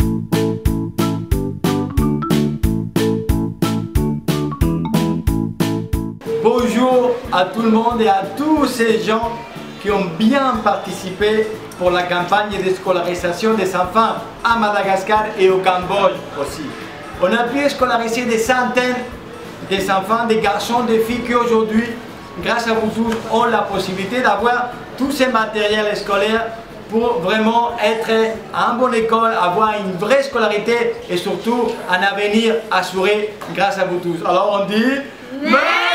Bonjour à tout le monde et à tous ces gens qui ont bien participé pour la campagne de scolarisation des enfants à Madagascar et au Cambodge aussi. On a pu scolariser des centaines d'enfants, des garçons, des filles qui aujourd'hui, grâce à vous tous, ont la possibilité d'avoir tous ces matériels scolaires pour vraiment être en bonne école, avoir une vraie scolarité et surtout un avenir assuré grâce à vous tous. Alors on dit... Merci.